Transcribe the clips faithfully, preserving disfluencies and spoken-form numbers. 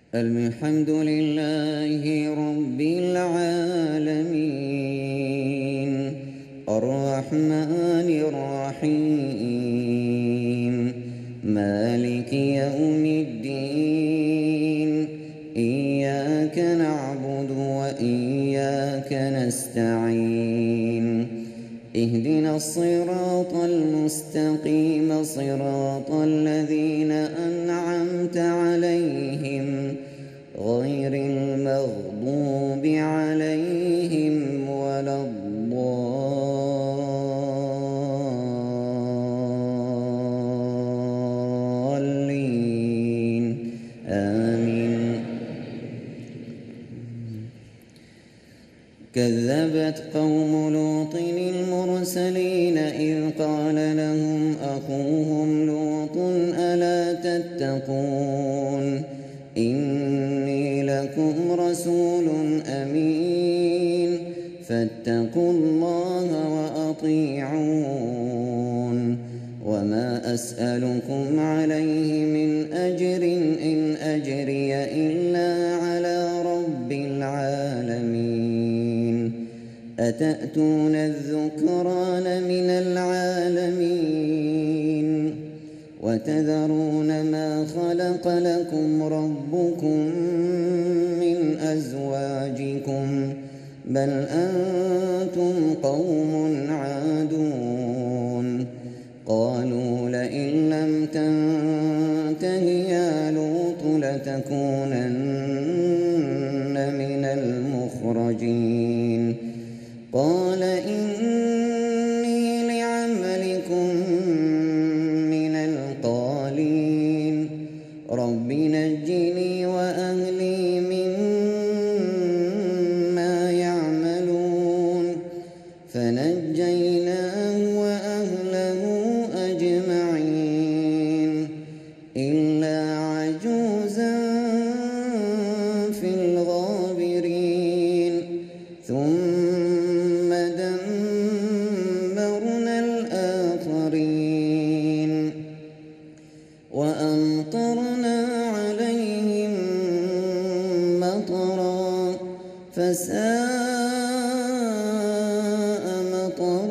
الحمد لله رب العالمين الرحمن الرحيم مالك يوم الدين إياك نعبد وإياك نستعين اهدنا الصراط المستقيم صراط الذين أنعمت عليهم غير المغضوب عليهم ولا الضالين آمين. كذبت قوم لوط المرسلين إذ قال لهم أخوهم لوط ألا تتقون إني لكم رسول أمين فاتقوا الله وأطيعون وما أسألكم عليه من أجر إن أجري إلا على رب العالمين أتأتون الذكران من العالمين وتذرون ما خلق لكم ربكم من أزواجكم بل أنتم قوم عادون قالوا لئن لم تنته يا لوط لتكونن من المخرجين قال إني لعملكم من القالين رب نجني وأهلي مما يعملون فنجيناه وأهله أجمعين إلا عجوزا في الغابرين ثم دمرنا الآخرين وأمطرنا عليهم مطرا فساء مطر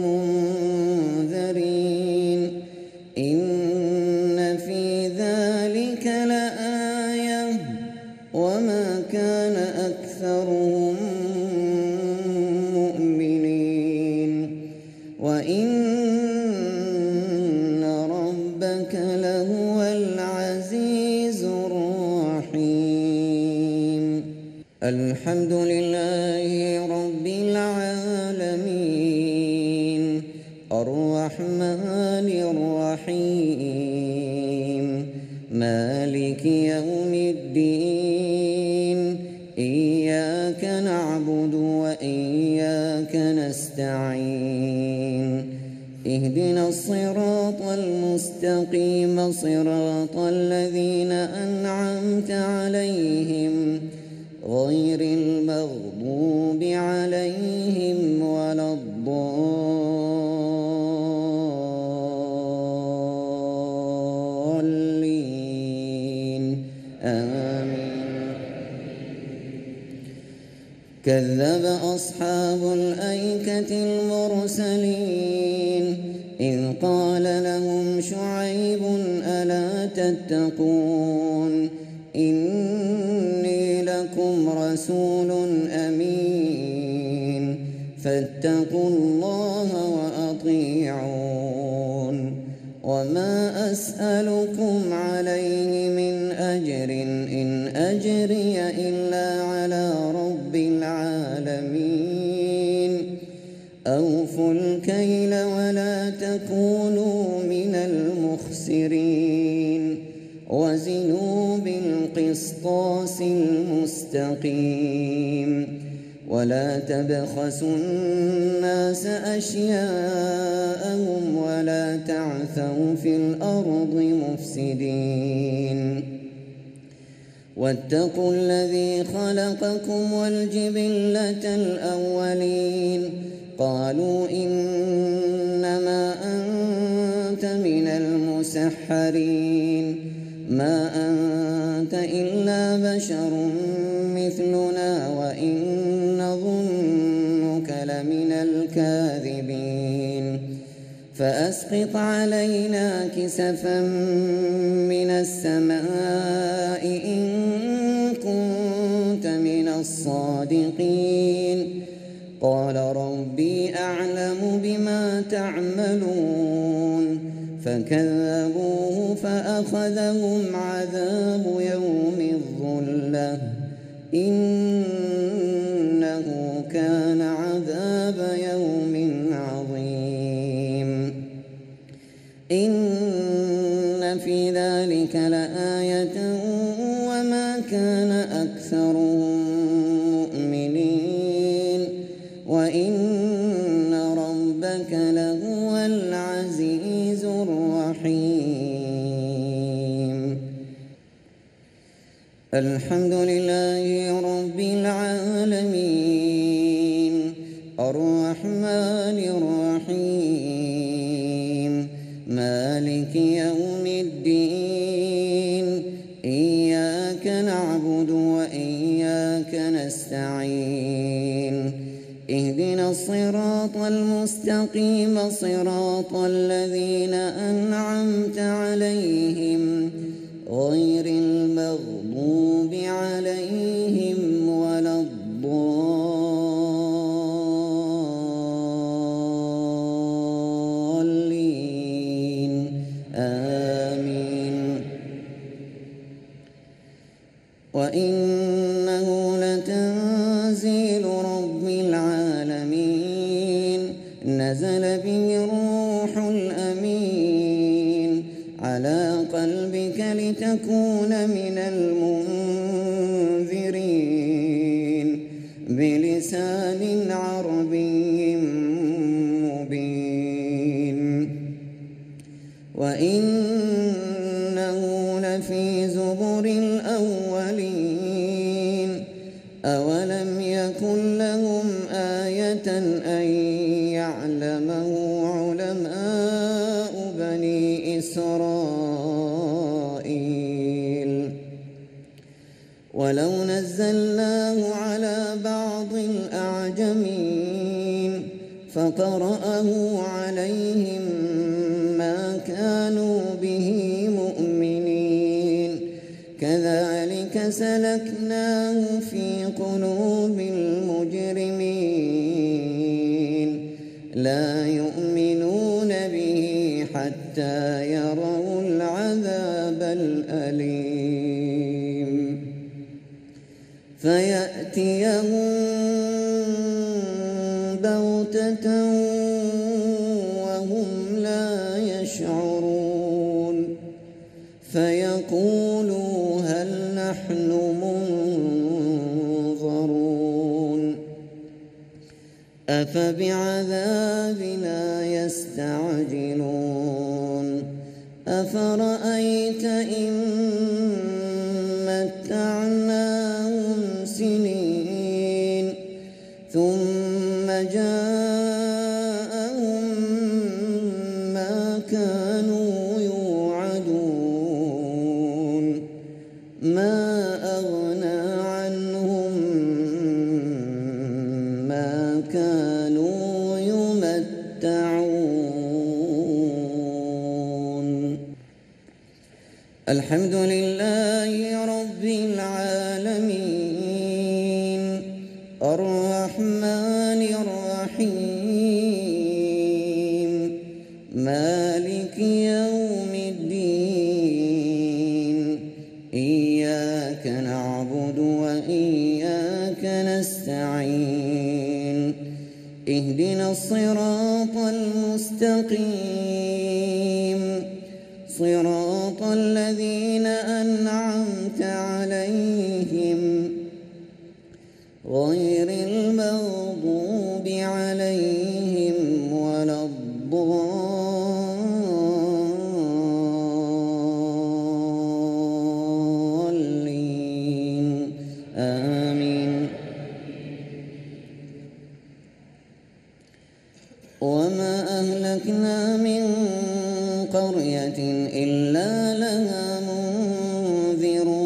المنذرين إن في ذلك لآية وما كان أكثرهم مؤمنين وإن ربك لهو العزيز الرحيم. الحمد لله رب العالمين الرحمن الرحيم مالك يوم الدين إياك نعبد وإياك نستعين اهدنا الصراط المستقيم صراط الذين أنعمت عليهم غير المغضوب عليهم ولا الضالين آمين. كذب أصحاب الأيكة المرسلين إذ قال لهم شعيب ألا تتقون إني لكم رسول أمين فاتقوا الله وأطيعون وما أسألكم عليه من أجر إن أجري إلا على رب العالمين أوفوا الكيل ولا تكونوا من المخسرين وزنوا بالقسطاس المستقيم ولا تبخسوا الناس أشياءهم ولا تعثوا في الأرض مفسدين واتقوا الذي خلقكم والجبلة الأولين قالوا إنما أنت من المسحرين ما أنت أنت إلا بشر مثلنا وإن نظنك لمن الكاذبين فأسقط علينا كسفا من السماء إن كنت من الصادقين قال ربي أعلم بما تعملون فكذبوه فأخذهم عذاب يوم الظلة إنه كان عذاب يوم عظيم إن في ذلك لآية وما كان أكثرهم مؤمنين وإن ربك لهو العزيز الرحيم الحمد لله رب العالمين الرحمن الرحيم مالك يوم الدين إياك نعبد وإياك نستعين اهدنا الصراط المستقيم صراط الذين أنعمت عليهم غير المغضوب عليهم ولا الضالين آمين وإنه لتنزيل رب العالمين نزل به الروح الأمين على قلبك لتكون من المنذرين بلسان عربي مبين وإنه لفي زبر الأولين أولم يكن لهم آية أن يعلمه علماء بني إسرائيل ولو نزلناه على بعض الأعجمين فقرأه عليهم ما كانوا به مؤمنين كذلك سلكناه في قلوب المجرمين لا يؤمنون به حتى يروا العذاب الأليم فيأتيهم بغتة وهم لا يشعرون فيقولوا هل نحن منظرون أفبعذابنا يستعجلون أفرأيت إن متعناهم سنين ثم جاءهم ما كانوا يوعدون ما أغنى عنهم ما كانوا يمتعون الحمد لله رب العالمين الرحمن الرحيم مالك يوم الدين إياك نعبد وإياك نستعين اهدنا الصراط المستقيم صراط الذين أنعمت عليهم غير المغضوب عليهم ولا الضالين آمين وما أهلكنا من قرية إلا لها منذرون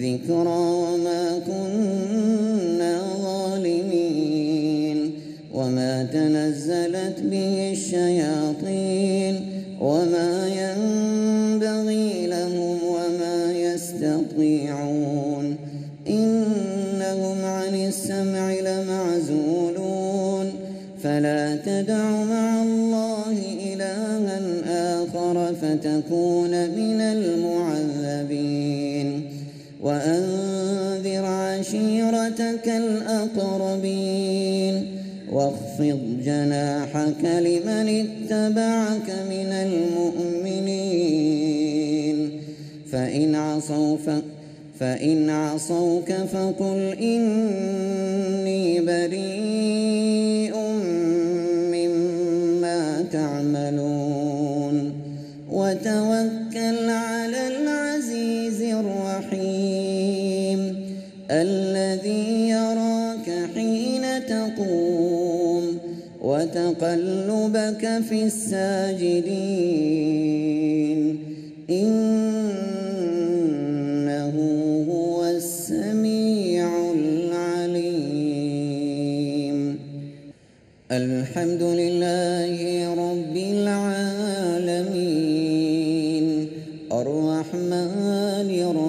ذكرى وما كنا ظالمين وما تنزلت به الشياطين وما ينبغي لهم وما يستطيعون إنهم عن السمع لمعزولون فلا تدع مع الله إلها آخر فتكون من المعذبين وأنذر عشيرتك الأقربين واخفض جناحك لمن اتبعك من المؤمنين فإن عصوا فإن عصوك فقل إني بريء مما تعملون وتوكل على العزيز الرحيم الذي يراك حين تقوم وتقلبك في الساجدين إنه هو السميع العليم. الحمد لله رب العالمين الرحمن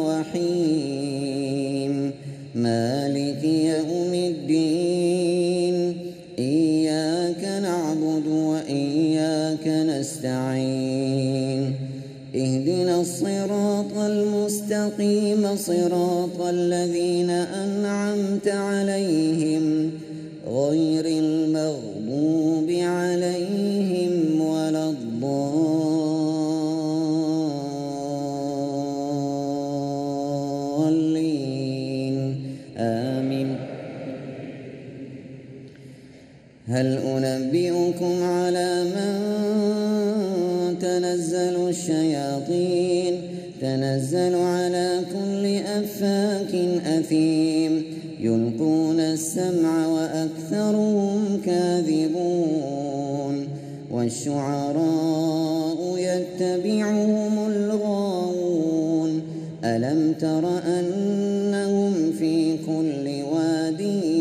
الرحيم مالك يوم الدين إياك نعبد وإياك نستعين اهدنا الصراط المستقيم صراط الذين أنعمت عليهم غير المغضوب عليهم ولا الضالين آمين. هل أنبئكم على من تنزل الشياطين تنزل على كل أفاك أثيم يلقون السمع وأكثرهم كاذبون والشعراء يتبعهم الغاوون ألم تر أنهم في كل واد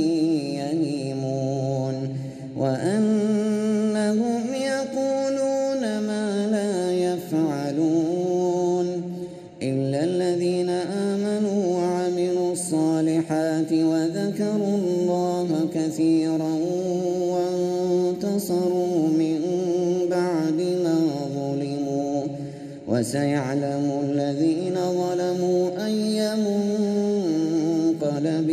يهيمون وأنهم يقولون ما لا يفعلون إلا الذين آمنوا وعملوا الصالحات وذكروا الله كثيرا وانتصروا من بعد ما ظلموا وسيعلم الذين ظلموا أي منقلب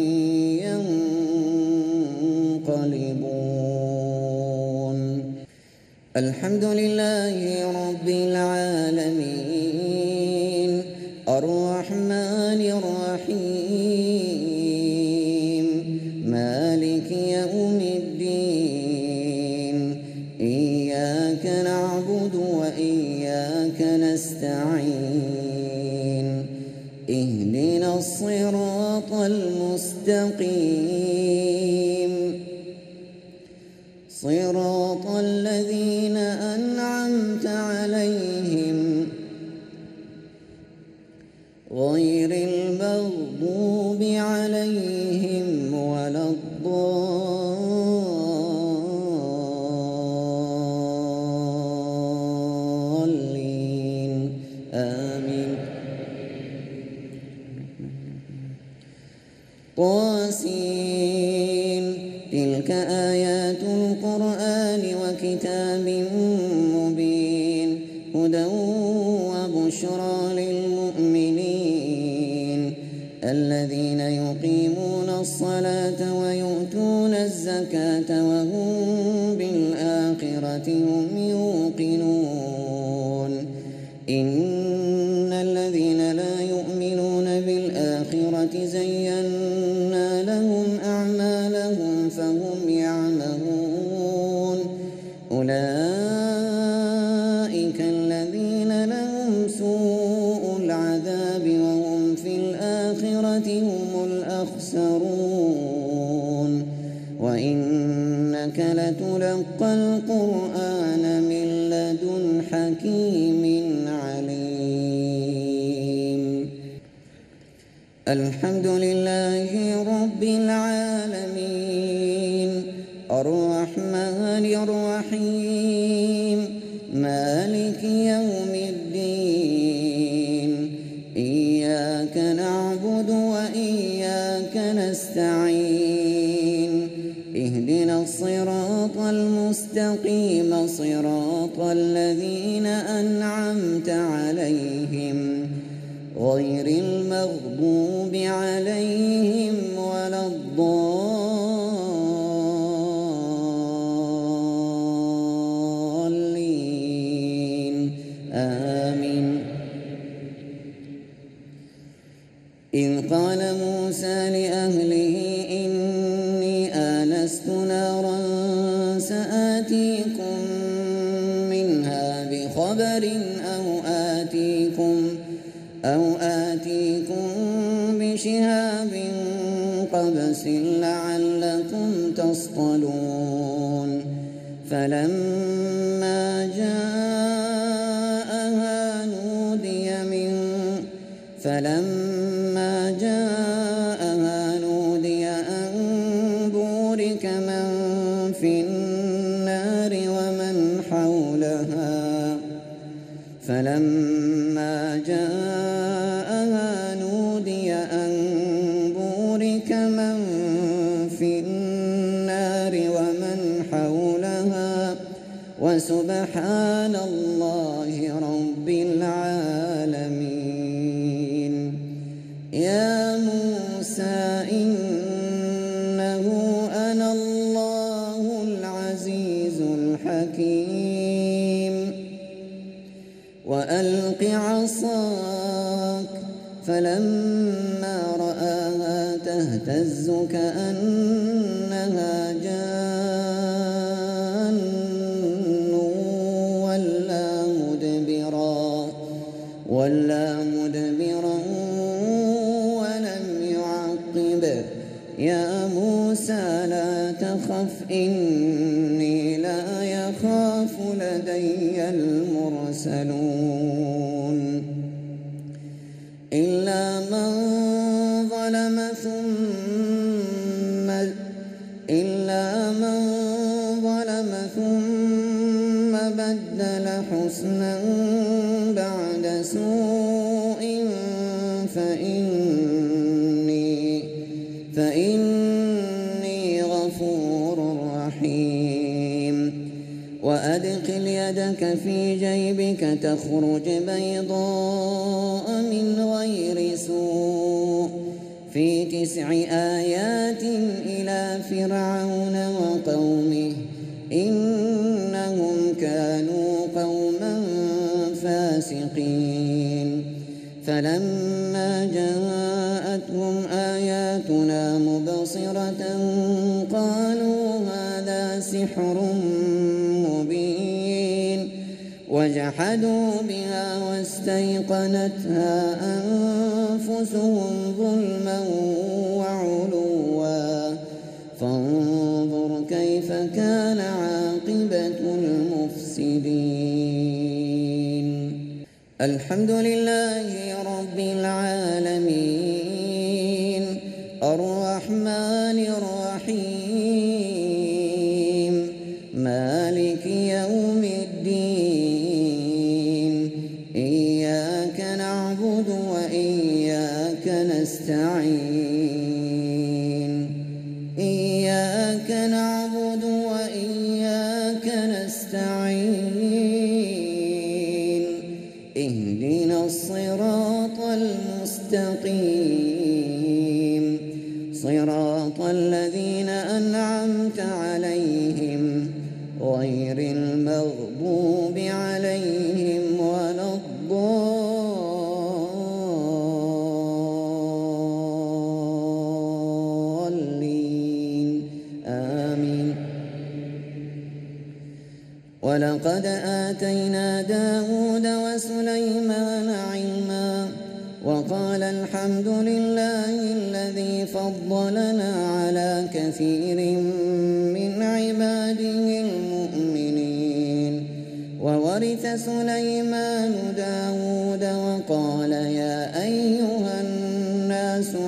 ينقلبون. الحمد لله رب العالمين الرحمن الرحيم مالك يوم الدين إياك نعبد وإياك نستعين اهدنا الصراط المستقيم صراط الذين أنعمت عليهم غير المغضوب عليهم ولا الضالين آمين. طاسين تلك آيات القرآن وكتاب مبين هدى وبشرى للمؤمنين الذين يقيمون الصلاة ويؤتون الزكاة وهم بالآخرة هم يوقنون إن الذين لا يؤمنون بالآخرة زينا لهم أعمالهم فهم يعمهون أولئك الذين لهم سوء العذاب وهم في الآخرة هم الأخسرون وإنك لتلقى القرآن من لدن حكيم عليم. الحمد لله رب العالمين الرحمن الرحيم مالك يوم الدين إياك نعبد وإياك نستعين اهدنا الصراط المستقيم صراط الذين أنعمت عليهم غير المغضوب عليهم ولا الضالين آمين. إذ قال موسى لأهله إني آنست نارا سآتيكم منها بخبر أو آتيكم أو آتيكم بشهاب قبس لعلكم تصطلون فلما جاءها نودي من فلما جاءها نودي أن بورك من في النار ومن حولها فلما جاءها نودي أن بورك من في النار ومن حولها وسبحان الله رب العالمين. يا موسى إنه أنا الله العزيز الحكيم وألق عصاك فلما رآها تهتز كأنها جان ولا مدبرا ولا مدبرا ولم يعقب يا موسى لا تخف إني لا يخاف لدي المرسلون إلا من ظلم ثم إلا من ظلم ثم بدل حسنا بعد سوء فإني فإني غفور رحيم. وأدخل يدك في جيبك تخرج بيضاء من غير سوء في تسع آيات إلى فرعون وقومه إنهم كانوا قوما فاسقين. فلما جاءتهم آياتنا مبصرة قالوا هذا سحر مبين وجحدوا بها واستيقنتها أنفسهم ظلما وعلوا فانظر كيف كان عاقبة المفسدين. الحمد لله رب العالمين الرحمن الرحيم مالك يوم الدين إياك نعبد وإياك نستعين إياك نعبد وإياك نستعين اهدنا الصراط المستقيم صراط الذين أنعمت عليهم غير المغضوب عليهم ولا الضالين آمين. ولقد آتينا داود وسليمان علما وقال الحمد لله الذي فضلنا على كثير من عباده المؤمنين. وورث سليمان داود وقال يا أيها الناس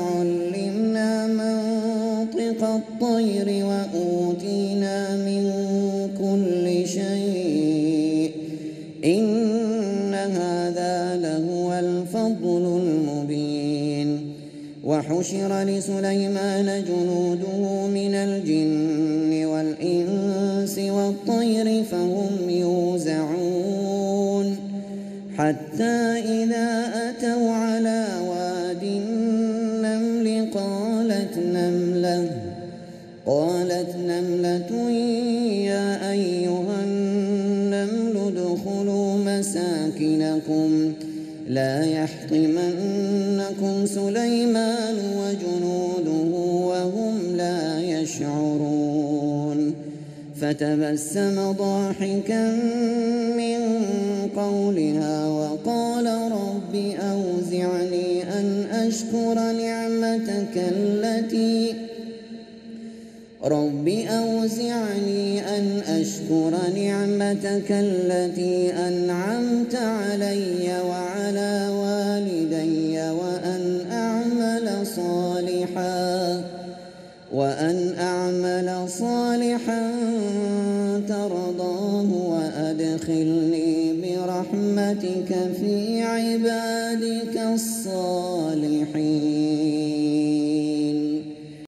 كالطير وأوتينا من كل شيء إن هذا لهو الفضل المبين. وحشر لسليمان جنوده من الجن والإنس والطير فهم يوزعون حتى إذا أتوا على واد النمل قالت نملة قالت نملة يا أيها النمل ادخلوا مساكنكم لا يحطمنكم سليمان وجنوده وهم لا يشعرون. فتبسم ضاحكا من قولها وقال رب أوزعني أن أشكر نعمتك التي رب أوزعني أن أشكر نعمتك التي أنعمت علي وعلى والدي وأن أعمل صالحا وأن أعمل صالحا ترضاه وأدخلني برحمتك في عبادك الصالحين.